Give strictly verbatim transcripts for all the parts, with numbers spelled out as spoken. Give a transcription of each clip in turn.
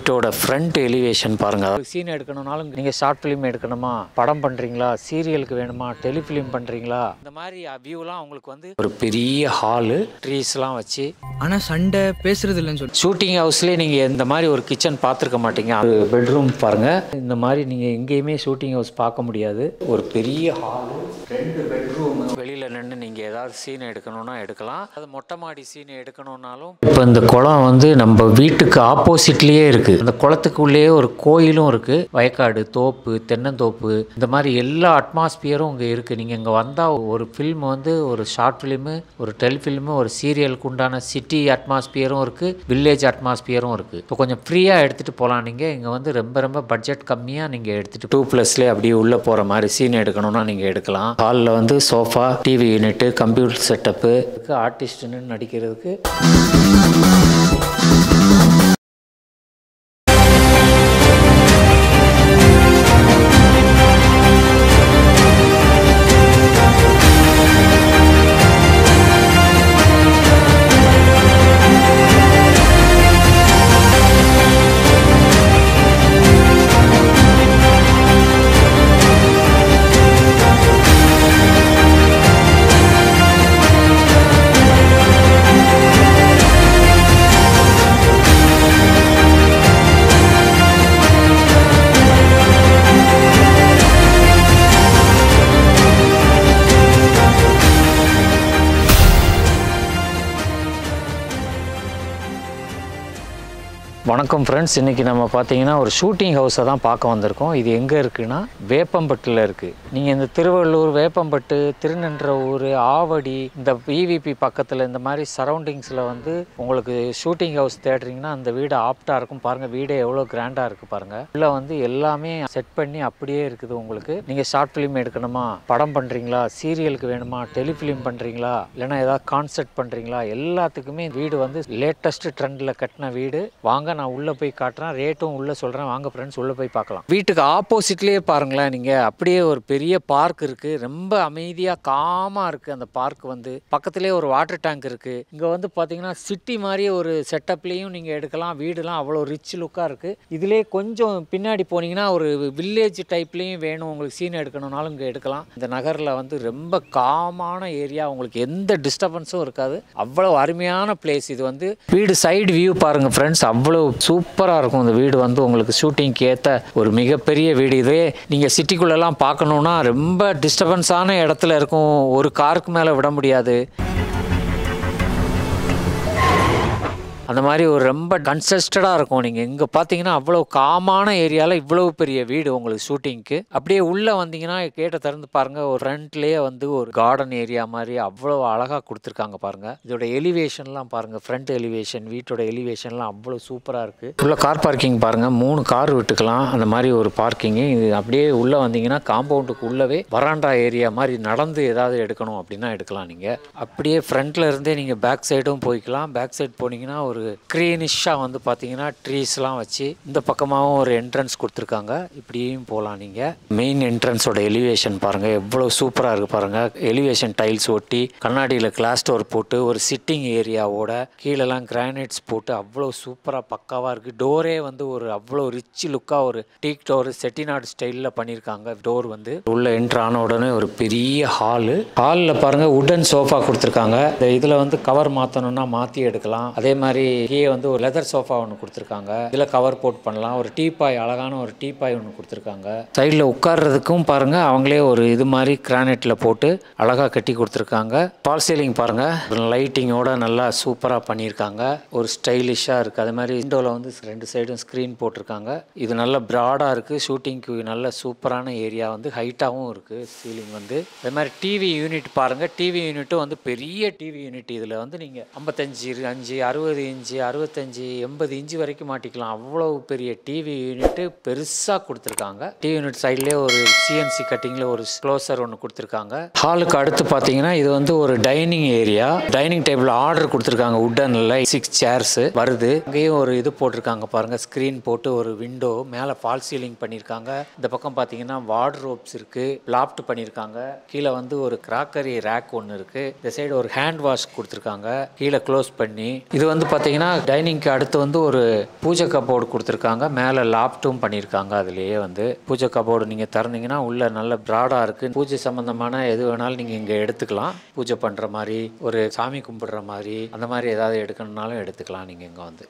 வீட்டோட front elevation பாருங்க. Scene எடுக்கணும்னாலும் நீங்க ஷார்ட் ஃபிலிம் எடுக்கணுமா, படம் பண்றீங்களா, சீரியலுக்கு வேணுமா, டெலிஃபிலிம் பண்றீங்களா, இந்த மாதிரி வியூலாம் உங்களுக்கு வந்து ஒரு பெரிய ஹாலு, ட்ரீஸ்லாம் வச்சு. ஆனா சண்டை பேசுறது இல்லைன்னு சொல்லி ஷூட்டிங் ஹவுஸ்லேயே நீங்க இந்த மாதிரி ஒரு கிச்சன் பார்த்துருக்க மாட்டீங்க. அது பெட்ரூம் பாருங்க. இந்த மாதிரி நீங்க எங்கேயுமே ஷூட்டிங் ஹவுஸ் பார்க்க முடியாது. ஒரு பெரிய ஹாலு, ரெண்டு பெட்ரூம். வெளியில நின்று நீங்க ஏதாவது சீன் எடுக்கணும்னா எடுக்கலாம். அது மொட்டை மாடி சீன் எடுக்கணும்னாலும். இப்போ இந்த குளம் வந்து நம்ம வீட்டுக்கு ஆப்போசிட்லயே இருக்கு. அந்த குளத்துக்குள்ளேயே ஒரு கோயிலும் இருக்கு. வயக்காடு, தோப்பு, தென்னந்தோப்பு, இந்த மாதிரி எல்லா அட்மாஸ்பியரும் இங்கே இருக்குது. நீங்கள் இங்கே வந்தால் ஒரு ஃபில்ம் வந்து ஒரு ஷார்ட் ஃபிலிமு, ஒரு டெலிஃபிலிமு, ஒரு சீரியலுக்கு உண்டான சிட்டி அட்மாஸ்பியரும் இருக்குது, வில்லேஜ் அட்மாஸ்பியரும் இருக்குது. இப்போ கொஞ்சம் ஃப்ரீயாக எடுத்துகிட்டு போகலாம். நீங்கள் இங்கே வந்து ரொம்ப ரொம்ப பட்ஜெட் கம்மியாக நீங்கள் எடுத்துகிட்டு டூ ப்ளஸ்லேயே அப்படியே உள்ளே போகிற மாதிரி சீன் எடுக்கணும்னா நீங்கள் எடுக்கலாம். ஹாலில் வந்து sofa, TV unit, computer setup, ஆர்டிஸ்ட்டுன்னு நடிக்கிறதுக்கு. வணக்கம் ஃப்ரெண்ட்ஸ், இன்றைக்கி நம்ம பார்த்தீங்கன்னா ஒரு ஷூட்டிங் ஹவுஸை தான் பார்க்க வந்திருக்கோம். இது எங்கே இருக்குன்னா வேப்பம்பட்டில் இருக்குது. நீங்கள் இந்த திருவள்ளூர், வேப்பம்பட்டு, திருநென்றவூர், ஆவடி, இந்த இவிபி பக்கத்தில் இந்த மாதிரி சரௌண்டிங்ஸில் வந்து உங்களுக்கு ஷூட்டிங் ஹவுஸ் தேடுறீங்கன்னா அந்த வீடு ஆப்டாக இருக்கும். பாருங்கள், வீடே எவ்வளோ கிராண்டாக இருக்குது பாருங்கள். உள்ளே வந்து எல்லாமே செட் பண்ணி அப்படியே இருக்குது. உங்களுக்கு நீங்கள் ஷார்ட் ஃபிலிம் எடுக்கணுமா, படம் பண்ணுறீங்களா, சீரியலுக்கு வேணுமா, டெலிஃபிலிம் பண்ணுறீங்களா, இல்லைனா ஏதாவது கான்செர்ட் பண்ணுறீங்களா, எல்லாத்துக்குமே வீடு வந்து லேட்டஸ்ட் ட்ரெண்டில் கட்டின வீடு. வாங்க, நான் உள்ள போய் காட்டுறேன், ரேட்டும் உள்ள சொல்றேன். வாங்க ஃப்ரெண்ட்ஸ், உள்ள போய் பார்க்கலாம். வீட்டுக்கு ஆப்போசிட்லயே பாருங்களேன், நீங்க அப்படியே ஒரு பெரிய பார்க் இருக்கு. ரொம்ப அமைதியா காமா இருக்கு அந்த பார்க். வந்து பக்கத்திலே ஒரு வாட்டர் டேங்க் இருக்கு. இங்க வந்து பாத்தீங்கன்னா சிட்டி மாதிரி ஒரு செட்டப்லயும் நீங்க எடுக்கலாம். வீடுலாம் அவ்வளோ ரிச் லுக்கா இருக்கு. இதுலயே கொஞ்சம் பின்னாடி போனீங்கன்னா ஒரு வில்லேஜ் டைப்லயும் வேணும் உங்களுக்கு சீன் எடுக்கணும்னாலும் இங்க எடுக்கலாம். இந்த நகர்ல வந்து ரொம்ப காமான ஏரியா, உங்களுக்கு எந்த டிஸ்டர்பன்ஸும் இருக்காது. அவ்வளவு அருமையான பிளேஸ் இது. வந்து வீடு சைடு வியூ பாருங்க ஃப்ரெண்ட்ஸ், அவ்வளோ சூப்பராக இருக்கும். இந்த வீடு வந்து உங்களுக்கு ஷூட்டிங்க்கு ஏற்ற ஒரு மிகப்பெரிய வீடு. இதே நீங்கள் சிட்டிக்குள்ளெல்லாம் பார்க்கணுன்னா ரொம்ப டிஸ்டர்பன்ஸான இடத்துல இருக்கும். ஒரு காருக்கு மேலே விட முடியாது. அந்த மாதிரி ஒரு ரொம்ப கன்சஸ்டடாக இருக்கும். நீங்கள் இங்கே பார்த்தீங்கன்னா அவ்வளோ காமான ஏரியாவில் இவ்வளோ பெரிய வீடு உங்களுக்கு ஷூட்டிங்க்கு. அப்படியே உள்ளே வந்தீங்கன்னா கேட்டை திறந்து பாருங்கள், ஒரு ஃப்ரண்ட்லேயே வந்து ஒரு கார்டன் ஏரியா மாதிரி அவ்வளோ அழகாக கொடுத்துருக்காங்க பாருங்கள். இதோட எலிவேஷன்லாம் பாருங்கள், ஃப்ரண்ட் எலிவேஷன், வீட்டோட எலிவேஷன்லாம் அவ்வளோ சூப்பராக இருக்குது. உள்ள கார் பார்க்கிங் பாருங்கள், மூணு கார் விட்டுக்கலாம். அந்த மாதிரி ஒரு பார்க்கிங்கு. இது அப்படியே உள்ளே வந்தீங்கன்னா காம்பவுண்டுக்கு உள்ளவே வராண்டா ஏரியா மாதிரி நடந்து ஏதாவது எடுக்கணும் அப்படின்னா எடுக்கலாம். நீங்கள் அப்படியே ஃப்ரண்ட்டில் இருந்தே நீங்கள் பேக் சைடும் போய்க்கலாம். பேக் சைடு போனீங்கன்னா ஒரு க்ரீனிஷாக வந்து பார்த்தீங்கன்னா ட்ரீஸ்லாம் வச்சு இந்த பக்கமாகவும் ஒரு என்ட்ரன்ஸ் கொடுத்துருக்காங்க. இப்படியும் போகலாம். நீங்கள் மெயின் என்ட்ரன்ஸோட எலிவேஷன் பாருங்கள், எவ்வளோ சூப்பராக இருக்குது பாருங்கள். எலிவேஷன் டைல்ஸ் ஒட்டி, கண்ணாடியில் கிளாஸ் டோர் போட்டு, ஒரு சிட்டிங் ஏரியாவோட கீழெல்லாம் கிரானைட்ஸ் போட்டு அவ்வளோ சூப்பராக பக்காவாக இருக்குது. டோரே வந்து ஒரு அவ்வளோ ரிச் லுக்காக ஒரு டீக் டோர் செட்டிநாடு ஸ்டைலில் பண்ணியிருக்காங்க. டோர் வந்து உள்ள என்ட்ரு ஆன உடனே ஒரு பெரிய ஹாலு. ஹாலில் பாருங்கள் உடன் சோஃபா கொடுத்துருக்காங்க. இதில் வந்து கவர் மாற்றணும்னா மாற்றி எடுக்கலாம். அதே மாதிரி இங்கே வந்து ஒரு லெதர் சோஃபா ஒன்று கொடுத்துருக்காங்க. இதில் கவர் போட் பண்ணலாம். ஒரு டீபாய், அழகான ஒரு டீபாய் ஒன்று கொடுத்துருக்காங்க. சைடில் உட்கார்றதுக்கும் பாருங்க, அவங்களே ஒரு இது மாதிரி கிரானைட்டில் போட்டு அழகாக கட்டி கொடுத்துருக்காங்க. பால் சீலிங் பாருங்க, லைட்டிங்கோட நல்லா சூப்பராக பண்ணியிருக்காங்க. ஒரு ஸ்டைலிஷாக இருக்குது. அதே மாதிரி விண்டோவில் வந்து ரெண்டு சைடும் ஸ்க்ரீன் போட்டிருக்காங்க. இது நல்ல ப்ராடாக இருக்குது. ஷூட்டிங்க்கு நல்ல சூப்பரான ஏரியா, வந்து ஹைட்டாகவும் இருக்குது சீலிங் வந்து. அதே மாதிரி டிவி யூனிட் பாருங்கள். டிவி யூனிட்டும் வந்து பெரிய டிவி யூனிட். இதில் வந்து நீங்கள் ஐம்பத்தஞ்சு அஞ்சு அறுபது இன்ச்சு, அறுபத்தஞ்சு எண்பது இன்ச்சு வரைக்கும் மாட்டிக்கலாம். அவ்வளவு பெரிய டிவி யூனிட் பெருசாக கொடுத்துருக்காங்க. டிவி யூனிட் சைட்லேயே ஒரு சிஎன்சி கட்டிங்கில் ஒரு க்ளோசர் ஒன்று கொடுத்துருக்காங்க. ஹாலுக்கு அடுத்து பார்த்தீங்கன்னா இது வந்து ஒரு dining area. Dining table order கொடுத்துருக்காங்க. உட்டன்ல சிக்ஸ் சேர்ஸ் வருது. அங்கேயும் ஒரு இது போட்டிருக்காங்க பாருங்க, ஸ்க்ரீன் போட்டு ஒரு விண்டோ மேலே ஃபால் சீலிங் பண்ணியிருக்காங்க. இந்த பக்கம் பார்த்தீங்கன்னா வார்ட்ரோப்ஸ் இருக்கு, லாஃப்ட் பண்ணியிருக்காங்க. கீழே வந்து ஒரு கிராக்கரி ரேக் ஒன்று இருக்கு. இந்த சைடு ஒரு ஹேண்ட் வாஷ் கொடுத்துருக்காங்க கீழே க்ளோஸ் பண்ணி. இது வந்து பார்த்தீங்கன்னா டைனிங்க்கு அடுத்து வந்து ஒரு பூஜை கபோர்டு கொடுத்துருக்காங்க. மேலே லாப்டும் பண்ணியிருக்காங்க. அதுலேயே வந்து பூஜை கபோர்டு நீங்கள் திறந்தீங்கன்னா உள்ள நல்ல ப்ராடாக இருக்குது. பூஜை சம்மந்தமான எது வேணாலும் நீங்கள் இங்கே எடுத்துக்கலாம். பூஜை பண்ணுற மாதிரி, ஒரு சாமி கும்பிடுற மாதிரி, அந்த மாதிரி ஏதாவது எடுக்கணுன்னாலும் எடுத்துக்கலாம் நீங்கள் இங்கே வந்து.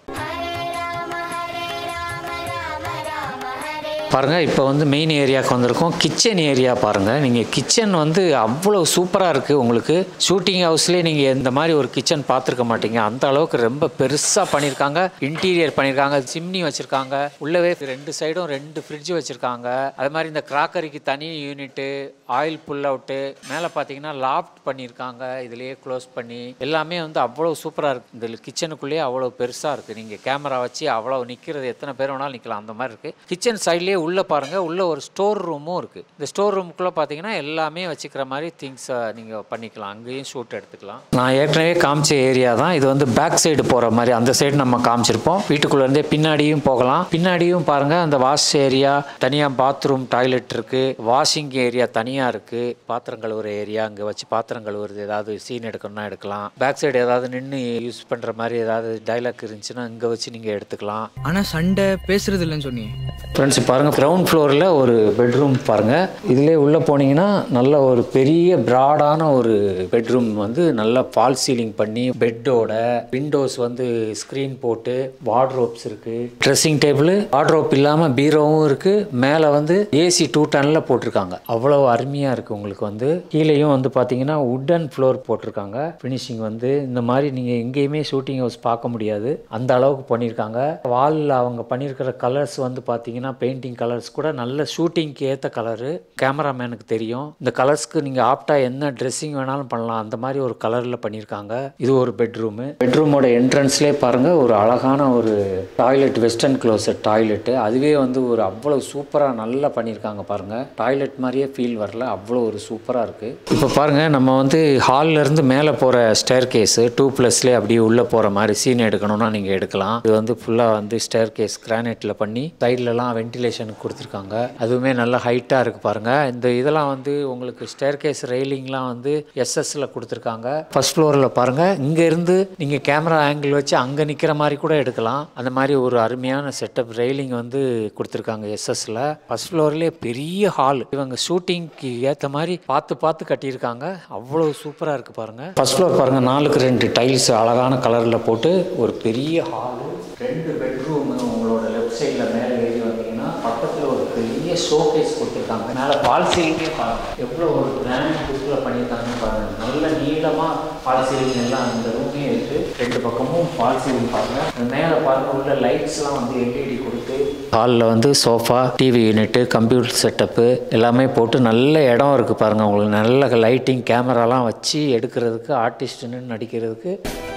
பாருங்கள், இப்போ வந்து மெயின் ஏரியாவுக்கு வந்திருக்கோம். கிச்சன் ஏரியா பாருங்கள். நீங்கள் கிச்சன் வந்து அவ்வளோ சூப்பராக இருக்குது. உங்களுக்கு ஷூட்டிங் ஹவுஸ்லேயே நீங்கள் இந்த மாதிரி ஒரு கிச்சன் பார்த்துருக்க மாட்டீங்க. அந்த அளவுக்கு ரொம்ப பெருசாக பண்ணியிருக்காங்க. இன்டீரியர் பண்ணியிருக்காங்க. சிம்னி வச்சுருக்காங்க. உள்ளவே ரெண்டு சைடும் ரெண்டு ஃப்ரிட்ஜ் வச்சுருக்காங்க. அது மாதிரி இந்த கிராக்கரிக்கு தனி யூனிட்டு, ஆயில் புல் அவுட்டு, மேலே பார்த்தீங்கன்னா லாப்ட் பண்ணியிருக்காங்க. இதுலேயே க்ளோஸ் பண்ணி எல்லாமே வந்து அவ்வளோ சூப்பராக இருக்குது. இந்த கிச்சனுக்குள்ளேயே அவ்வளோ பெருசாக இருக்குது. நீங்கள் கேமரா வச்சு அவ்வளோ நிற்கிறது எத்தனை பேர் வேணாலும் நிற்கலாம். அந்த மாதிரி இருக்குது. கிச்சன் சைட்லேயே உள்ளே பாருங்கள், உள்ளே ஒரு ஸ்டோர் ரூமும் இருக்குது. இந்த ஸ்டோர் ரூமுக்குள்ளே பார்த்தீங்கன்னா எல்லாமே வச்சுக்கிற மாதிரி திங்ஸை நீங்கள் பண்ணிக்கலாம். அங்கேயும் ஷூட் எடுத்துக்கலாம். நான் ஏற்கனவே காமிச்ச ஏரியா தான் இது. வந்து பேக் சைடு போகிற மாதிரி அந்த சைடு நம்ம காமிச்சிருப்போம். வீட்டுக்குள்ளேருந்தே பின்னாடியும் போகலாம். பின்னாடியும் பாருங்கள், அந்த வாஷ் ஏரியா தனியாக, பாத்ரூம் டாய்லெட் இருக்குது, வாஷிங் ஏரியா தனியாக இருக்குது, பாத்திரம் கழுவுற ஏரியா, அங்கே வச்சு பாத்திரம் கழுவுறது ஏதாவது சீன் எடுக்கணும்னா எடுக்கலாம். பேக் சைடு ஏதாவது நின்று யூஸ் பண்ணுற மாதிரி ஏதாவது டைலாக் இருந்துச்சுன்னா இங்கே வச்சு நீங்கள் எடுத்துக்கலாம். ஆனால் சண்டை பேசுறது இல்லைன்னு சொன்னீங்க. ஃப்ரெண்ட்ஸ் பாருங்கள், கிரவுண்ட் ஃப்ளோரில் ஒரு பெட்ரூம் பாருங்கள். இதிலே உள்ளே போனீங்கன்னா நல்ல ஒரு பெரிய ப்ராடான ஒரு பெட்ரூம் வந்து நல்லா ஃபால் சீலிங் பண்ணி, பெட்டோட விண்டோஸ் வந்து ஸ்க்ரீன் போட்டு, வார்ட்ரோப்ஸ் இருக்குது, ட்ரெஸ்ஸிங் டேபிள், வார்ட்ரோப் இல்லாமல் பீரோவும் இருக்குது. மேலே வந்து ஏசி டூ டன்னில் போட்டிருக்காங்க. அவ்வளோ அருமையாக இருக்குது. உங்களுக்கு வந்து கீழேயும் வந்து பார்த்தீங்கன்னா உட்டன் ஃப்ளோர் போட்டிருக்காங்க. ஃபினிஷிங் வந்து இந்த மாதிரி நீங்கள் எங்கேயுமே ஷூட்டிங் ஹவுஸ் பார்க்க முடியாது. அந்த அளவுக்கு பண்ணியிருக்காங்க. வாலில் அவங்க பண்ணியிருக்கிற கலர்ஸ் வந்து பார்த்தீங்கன்னா பெயிண்டிங் கலர்ஸ் கூட நல்ல ஷூட்டிங்க்கு ஏற்ற கலரு. கேமராமேனுக்கு தெரியும் இந்த கலர்ஸ்க்கு நீங்கள் ஆப்டாக என்ன ட்ரெஸ்ஸிங் வேணாலும் பண்ணலாம். அந்த மாதிரி ஒரு கலரில் பண்ணியிருக்காங்க. இது ஒரு பெட்ரூமு. பெட்ரூமோட என்ட்ரன்ஸ்லேயே பாருங்கள், ஒரு அழகான ஒரு டாய்லெட், வெஸ்டர்ன் க்ளோசட் டாய்லெட்டு. அதுவே வந்து ஒரு அவ்வளோ சூப்பராக நல்லா பண்ணியிருக்காங்க பாருங்கள். டாய்லெட் மாதிரியே ஃபீல் வரல, அவ்வளோ ஒரு சூப்பராக இருக்குது. இப்போ பாருங்கள், நம்ம வந்து ஹால்லேருந்து மேலே போகிற ஸ்டேர் கேஸு டூ ப்ளஸ்லேயே அப்படியே உள்ளே போகிற மாதிரி சீன் எடுக்கணும்னா நீங்கள் எடுக்கலாம். இது வந்து ஃபுல்லாக வந்து ஸ்டேர் கேஸ் கிரானைட்டில் பண்ணி சைட்லலாம் வென்டிலேஷனுக்கு கொடுத்துருக்காங்க. அதுவுமே நல்லா ஹைட்டாக இருக்குது பாருங்கள். இந்த இதெல்லாம் வந்து உங்களுக்கு ஸ்டேர் கேஸ் ரெயிலிங்லாம் வந்து எஸ்எஸ்ல கொடுத்துருக்காங்க. ஃபர்ஸ்ட் ஃப்ளோரில் பாருங்கள், இங்கேருந்து நீங்கள் கேமரா ஆங்கிள் வச்சு அங்கே நிற்கிற மாதிரி கூட எடுக்கலாம். அந்த மாதிரி ஒரு அருமையான செட்டப் ரெயிலிங் வந்து கொடுத்துருக்காங்க எஸ்எஸ்ல. ஃபர்ஸ்ட் ஃப்ளோர்லேயே பெரிய ஹால். இவங்க ஷூட்டிங்க்கு ஏற்ற மாதிரி பார்த்து பார்த்து கட்டியிருக்காங்க. அவ்வளோ சூப்பராக இருக்குது பாருங்கள். ஃபர்ஸ்ட் ஃப்ளோர் பாருங்கள், நாலுக்கு ரெண்டு டைல்ஸ் அழகான கலரில் போட்டு ஒரு பெரிய ஹாலு, ரெண்டு பெட்ரூமு. உங்களோட லெஃப்ட் சைடில் மேலே ஏறி வந்தீங்கன்னா பக்கத்தில் ஒரு பெரிய ஷோகேஸ் கொடுத்துருக்காங்க. மேலே பால் சீலிங்கே பாருங்கள், எவ்வளோ ஒரு கிராண்ட் புக்கில் பண்ணியிருக்காங்கன்னு பாருங்கள். நல்ல நீளமாக பால் சீலிங் எல்லாம் அந்த ரூமே இருக்குது. ரெண்டு பக்கமும் பால் சீலிங் பாருங்கள். மேலே பாருங்கள், உள்ள லைட்ஸ்லாம் வந்து எல்இடி கொடுத்து, ஹாலில் வந்து sofa, TV unit, computer setup எல்லாமே போட்டு நல்ல இடம் இருக்குது பாருங்கள். உங்களுக்கு நல்ல லைட்டிங், கேமராலாம் வச்சு எடுக்கிறதுக்கு, ஆர்டிஸ்ட்டுன்னு நடிக்கிறதுக்கு.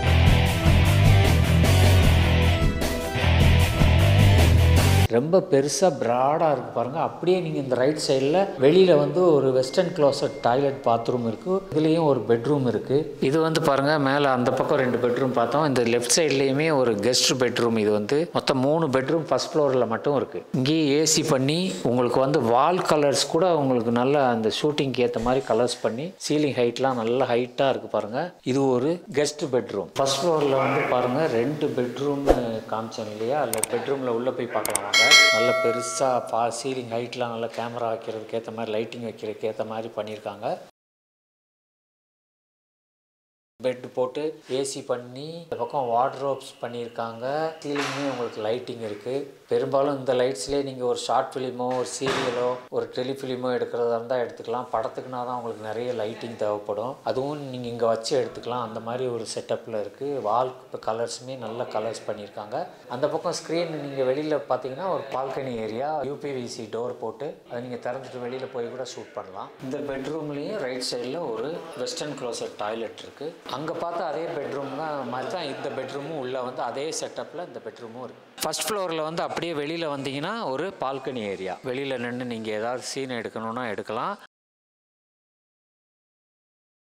ரொம்ப பெருசாக ப்ராடாக இருக்குது பாருங்கள். அப்படியே நீங்கள் இந்த ரைட் சைடில் வெளியில் வந்து ஒரு வெஸ்டர்ன் க்ளோசட் டாய்லெட் பாத்ரூம் இருக்குது. இதுலேயும் ஒரு பெட்ரூம் இருக்குது. இது வந்து பாருங்கள், மேலே அந்த பக்கம் ரெண்டு பெட்ரூம் பார்த்தோம். இந்த லெஃப்ட் சைட்லேயுமே ஒரு கெஸ்ட் பெட்ரூம். இது வந்து மொத்தம் மூணு பெட்ரூம் ஃபர்ஸ்ட் ஃப்ளோரில் மட்டும் இருக்குது. இங்கேயே ஏசி பண்ணி உங்களுக்கு வந்து வால் கலர்ஸ் கூட உங்களுக்கு நல்ல அந்த ஷூட்டிங்க்கு ஏற்ற மாதிரி கலர்ஸ் பண்ணி, சீலிங் ஹைட்லாம் நல்ல ஹைட்டாக இருக்குது பாருங்கள். இது ஒரு கெஸ்ட் பெட்ரூம். ஃபர்ஸ்ட் ஃப்ளோரில் வந்து பாருங்கள், ரெண்டு பெட்ரூம் காமிச்சோம் இல்லையா, அந்த பெட்ரூமில் உள்ளே போய் பார்க்கலாம். நல்ல பெருசாக பா சீலிங் ஹைட்லாம் நல்ல கேமரா வைக்கிறதுக்கு ஏற்ற மாதிரி, லைட்டிங் வைக்கிறதுக்கு ஏற்ற மாதிரி பண்ணியிருக்காங்க. பெட் போட்டு ஏசி பண்ணி, இந்த பக்கம் வார்ட்ரோப்ஸ் பண்ணியிருக்காங்க. சீலிங்கே உங்களுக்கு லைட்டிங் இருக்குது. பெரும்பாலும் இந்த லைட்ஸ்லேயே நீங்கள் ஒரு ஷார்ட் ஃபிலிமோ, ஒரு சீரியலோ, ஒரு டெலிஃபிலிமோ எடுக்கிறதா இருந்தால் எடுத்துக்கலாம். படத்துக்குனா தான் உங்களுக்கு நிறைய லைட்டிங் தேவைப்படும். அதுவும் நீங்கள் இங்கே வச்சு எடுத்துக்கலாம். அந்த மாதிரி ஒரு செட்டப்பில் இருக்குது. வால் கலர்ஸுமே நல்ல கலர்ஸ் பண்ணியிருக்காங்க. அந்த பக்கம் ஸ்க்ரீன் நீங்கள் வெளியில் பார்த்தீங்கன்னா ஒரு பால்கனி ஏரியா, யூபிவிசி டோர் போட்டு அதை நீங்கள் திறந்துட்டு வெளியில் போய் கூட ஷூட் பண்ணலாம். இந்த பெட்ரூம்லேயும் ரைட் சைடில் ஒரு வெஸ்டர்ன் க்ளோசட் டாய்லெட் இருக்குது. அங்கே பார்த்தா அதே பெட்ரூம் தான் மாதிரி தான் இந்த பெட்ரூமும் உள்ள வந்து அதே செட்டப்பில் இந்த பெட்ரூமும் இருக்குது. ஃபர்ஸ்ட் ஃப்ளோரில் வந்து அப்படியே வெளியில் வந்தீங்கன்னா ஒரு பால்கனி ஏரியா. வெளியில் நின்று நீங்கள் ஏதாவது சீன் எடுக்கணும்னா எடுக்கலாம்.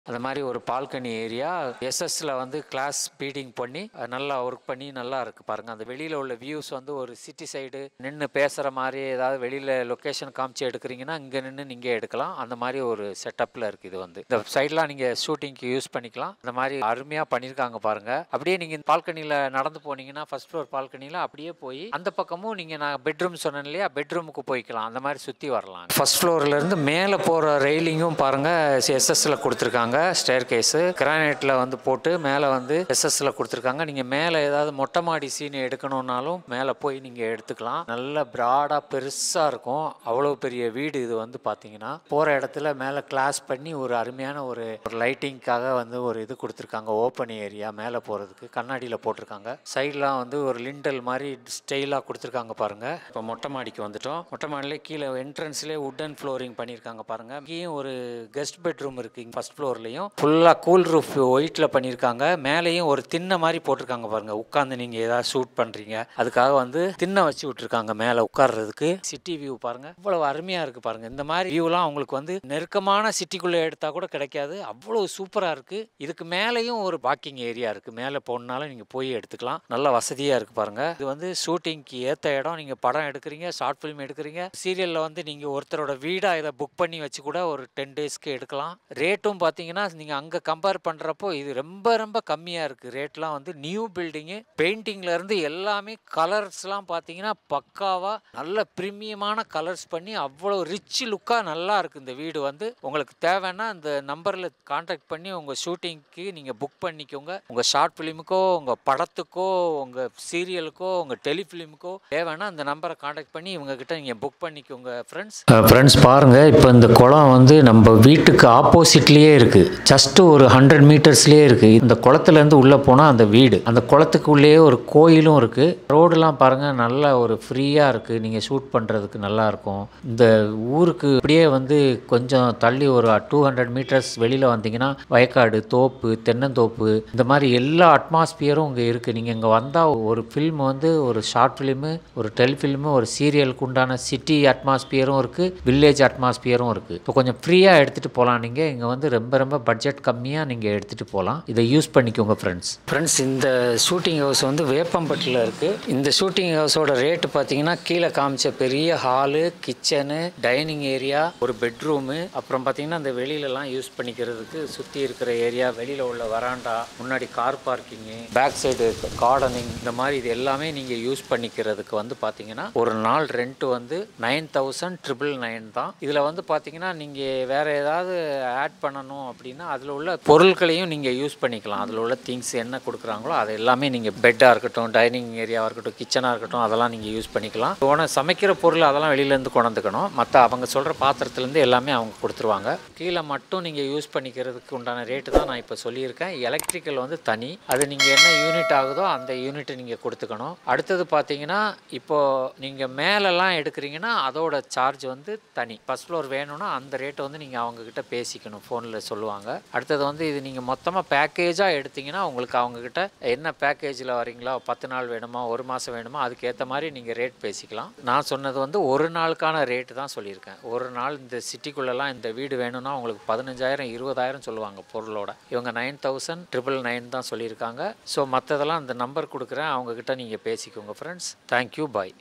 அந்த மாதிரி ஒரு பால்கனி ஏரியா எஸ்எஸ்ல வந்து கிளாஸ் பீடிங் பண்ணி நல்லா ஒர்க் பண்ணி நல்லா இருக்கு பாருங்க. அந்த வெளியில உள்ள வியூஸ் வந்து ஒரு சிட்டி சைடு நின்று பேசுற மாதிரி ஏதாவது வெளியில லொகேஷன் காமிச்சு எடுக்கிறீங்கன்னா இங்க நின்று நீங்க எடுக்கலாம். அந்த மாதிரி ஒரு செட்டப்ல இருக்கு. இது வந்து இந்த சைட்லாம் நீங்க ஷூட்டிங்க்கு யூஸ் பண்ணிக்கலாம். அந்த மாதிரி அருமையா பண்ணிருக்காங்க பாருங்க. அப்படியே நீங்க பால்கனில நடந்து போனீங்கன்னா ஃபர்ஸ்ட் ஃப்ளோர் பால்கனில அப்படியே போய் அந்த பக்கமும் நீங்க நான் பெட்ரூம் சொன்னேன் இல்லையா, பெட்ரூமுக்கு போய்க்கலாம். அந்த மாதிரி சுத்தி வரலாம். ஃபர்ஸ்ட் ஃப்ளோர்ல இருந்து மேலே போற ரெயிலிங்கும் பாருங்க எஸ்எஸ்ல கொடுத்துருக்காங்க. ஸ்டேர் கேஸ் கிரானைட்ல வந்து போட்டு மேலே வந்து எஸ்எஸ்ல கொடுத்துருக்காங்க. நீங்க மேலே ஏதாவது மொட்டை மாடி சீன் எடுக்கணும்னாலும் மேலே போய் நீங்க எடுத்துக்கலாம். நல்ல பிராடா பெருசா இருக்கும். அவ்வளவு பெரிய வீடு இது வந்து பாத்தீங்கன்னா போற இடத்துல மேலே கிளாஸ் பண்ணி ஒரு அருமையான ஒரு லைட்டிங்காக வந்து ஒரு இது கொடுத்துருக்காங்க. ஓப்பன் ஏரியா மேலே போறதுக்கு கண்ணாடியில போட்டிருக்காங்க. சைட்லாம் வந்து ஒரு லிண்டல் மாதிரி ஸ்டைலா கொடுத்துருக்காங்க பாருங்க. இப்போ மொட்டை மாடிக்கு வந்துட்டோம். மொட்டை மாடியில கீழே என்ட்ரன்ஸ்லேயே வுட்டன் ஃப்ளோரிங் பண்ணியிருக்காங்க பாருங்க. இங்கேயும் ஒரு கெஸ்ட் பெட்ரூம் இருக்கு. ஃபர்ஸ்ட் ஃப்ளோர்லையும் ஃபுல்லா கூல் ரூஃப் ஒயிட்ல பண்ணியிருக்காங்க. மேலேயும் ஒரு திண்ணை மாதிரி போட்டிருக்காங்க பாருங்க. உட்காந்து நீங்க ஏதாவது ஷூட் பண்றீங்க அதுக்காக வந்து திண்ணை வச்சு விட்டுருக்காங்க மேலே உட்கார்றதுக்கு. சிட்டி வியூ பாருங்க இவ்வளவு அருமையா இருக்கு பாருங்க. இந்த மாதிரி வியூலாம் உங்களுக்கு வந்து நெருக்கமான சிட்டிக்குள்ள எடுத்தா கூட கிடைக்காது. அவ்வளவு சூப்பரா இருக்கு. இதுக்கு மேலேயும் ஒரு வாக்கிங் ஏரியா இருக்கு. மேலே போனாலும் நீங்க போய் எடுத்துக்கலாம். நல்ல வசதியா இருக்கு பாருங்க. இது வந்து ஷூட்டிங்க்கு ஏத்த இடம். நீங்க படம் எடுக்கிறீங்க, ஷார்ட் ஃபிலிம் எடுக்கிறீங்க, சீரியல்ல வந்து நீங்க ஒருத்தரோட வீடா இதை புக் பண்ணி வச்சு கூட ஒரு டென் டேஸ்க்கு எடுக்கலாம். ரேட்டும் பார்த்தீங்கன்னா நீங்கள் அங்கே கம்பேர் பண்ணுறப்போ இது ரொம்ப ரொம்ப கம்மியாக இருக்குது. ரேட்லாம் வந்து நியூ பில்டிங்கு பெயிண்டிங்ல இருந்து எல்லாமே கலர்ஸ்லாம் பார்த்தீங்கன்னா பக்காவாக நல்ல ப்ரீமியமான கலர்ஸ் பண்ணி அவ்வளோ ரிச் லுக்காக நல்லா இருக்குது. இந்த வீடு வந்து உங்களுக்கு தேவைன்னா இந்த நம்பரில் கான்டாக்ட் பண்ணி உங்கள் ஷூட்டிங்க்கு நீங்கள் புக் பண்ணிக்கோங்க. உங்கள் ஷார்ட் ஃபிலிமுக்கோ உங்கள் படத்துக்கோ உங்கள் சீரியலுக்கோ உங்கள் டெலிஃபிலிமுக்கோ தேவைன்னா அந்த நம்பரை கான்டாக்ட் பண்ணி இவங்ககிட்ட நீங்கள் புக் பண்ணிக்கோங்க. ஃப்ரெண்ட்ஸ் ஃப்ரெண்ட்ஸ் பாருங்கள், இப்போ இந்த குளம் வந்து நம்ம வீட்டுக்கு ஆப்போசிட்லேயே இருக்குது. ஜஸ்ட் ஒரு ஹண்ட்ரட் மீட்டர்ஸ்லேயே இருக்குது. இந்த குளத்துலேருந்து உள்ளே போனால் அந்த வீடு, அந்த குளத்துக்குள்ளேயே ஒரு கோயிலும் இருக்குது. ரோடெலாம் பாருங்கள் நல்லா ஒரு ஃப்ரீயாக இருக்குது. நீங்கள் ஷூட் பண்ணுறதுக்கு நல்லாயிருக்கும். இந்த ஊருக்கு இப்படியே வந்து கொஞ்சம் தள்ளி ஒரு டூ ஹண்ட்ரட் மீட்டர்ஸ் வெளியில் வந்தீங்கன்னா வயக்காடு, தோப்பு, தென்னந்தோப்பு, இந்த மாதிரி எல்லா அட்மாஸ்பியரும் இங்கே இருக்குது. நீங்கள் இங்கே வந்தால் ஒரு ஃபில்ம் வந்து ஒரு ஷார்ட் ஃபிலிமு, ஒரு டெலிஃபிலிமு, ஒரு சீரியலுக்கு உண்டான சிட்டி அட்மாஸ்பியரும் இருக்குது, வில்லேஜ் அட்மாஸ்பியரும் இருக்குது. இப்போ கொஞ்சம் ஃப்ரீயாக எடுத்துகிட்டு போகலாம். நீங்கள் இங்கே வந்து ரொம்ப ரொம்ப பட்ஜெட் கம்மியாக நீங்கள் எடுத்துகிட்டு போகலாம். இதை யூஸ் பண்ணிக்கோங்க ஃப்ரெண்ட்ஸ். ஃப்ரெண்ட்ஸ் இந்த ஷூட்டிங் ஹவுஸ் வந்து வேப்பம்பட்டியில் இருக்குது. இந்த ஷூட்டிங் ஹவுஸோட ரேட்டு பார்த்தீங்கன்னா கீழே காமிச்ச பெரிய ஹாலு, கிச்சனு, டைனிங் ஏரியா, ஒரு பெட்ரூமு, அப்புறம் பார்த்தீங்கன்னா இந்த வெளியிலலாம் யூஸ் பண்ணிக்கிறதுக்கு சுற்றி இருக்கிற ஏரியா, வெளியில் உள்ள வராண்டா, முன்னாடி car parking, back side gardening, இந்த மாதிரி இது எல்லாமே நீங்கள் யூஸ் பண்ணிக்கிறதுக்கு வந்து பார்த்தீங்கன்னா ஒரு நாள் ரெண்ட் வந்து நைன் தௌசண்ட் ட்ரிபிள் நைன் தான். இதில் வந்து பார்த்தீங்கன்னா நீங்கள் வேறு ஏதாவது ஆட் பண்ணணும் அப்படின்னா அதில் உள்ள பொருட்களையும் நீங்கள் யூஸ் பண்ணிக்கலாம். அதில் உள்ள திங்ஸ் என்ன கொடுக்குறாங்களோ அது எல்லாமே நீங்கள் பெட்டாக இருக்கட்டும், டைனிங் ஏரியாவாக இருக்கட்டும், கிச்சனாக இருக்கட்டும், அதெல்லாம் நீங்கள் யூஸ் பண்ணிக்கலாம். உன சமைக்கிற பொருள் அதெல்லாம் வெளியிலேருந்து கொண்டுக்கணும். மற்ற அவங்க சொல்கிற பாத்திரத்துலேருந்து எல்லாமே அவங்க கொடுத்துருவாங்க. கீழே மட்டும் நீங்கள் யூஸ் பண்ணிக்கிறதுக்கு உண்டான ரேட்டு தான் நான் இப்போ சொல்லியிருக்கேன். எலக்ட்ரிக்கல் வந்து தனி, அது நீங்கள் என்ன யூனிட் ஆகுதோ அந்த யூனிட்டை நீங்கள் கொடுத்துக்கணும். அடுத்தது பார்த்தீங்கன்னா இப்போது நீங்கள் மேலெல்லாம் எடுக்கிறீங்கன்னா அதோட சார்ஜ் வந்து தனி. ஃபர்ஸ்ட் ஃப்ளோர் வேணும்னா அந்த ரேட்டை வந்து நீங்கள் அவங்கக்கிட்ட பேசிக்கணும், ஃபோனில் சொல்லுவாங்க. அடுத்தது வந்து இது நீங்கள் மொத்தமாக பேக்கேஜாக எடுத்தீங்கன்னா உங்களுக்கு அவங்கக்கிட்ட என்ன பேக்கேஜில் வரீங்களா, பத்து நாள் வேணுமா, ஒரு மாதம் வேணுமா, அதுக்கேற்ற மாதிரி நீங்கள் ரேட் பேசிக்கலாம். நான் சொன்னது வந்து ஒரு நாளுக்கான ரேட்டு தான் சொல்லியிருக்கேன். ஒரு நாள் இந்த சிட்டிக்குள்ளெல்லாம் இந்த வீடு வேணும்னா உங்களுக்கு பதினஞ்சாயிரம் இருபதாயிரம் சொல்லுவாங்க பொருளோட. இவங்க நைன் தௌசண்ட் ட்ரிபிள் நைன் தான் சொல்லியிருக்காங்க. ஸோ மற்றதெல்லாம் இந்த நம்பர் கொடுக்குறேன், அவங்கக்கிட்ட நீங்கள் பேசிக்கோங்க ஃப்ரெண்ட்ஸ். தேங்க்யூ, பாய்.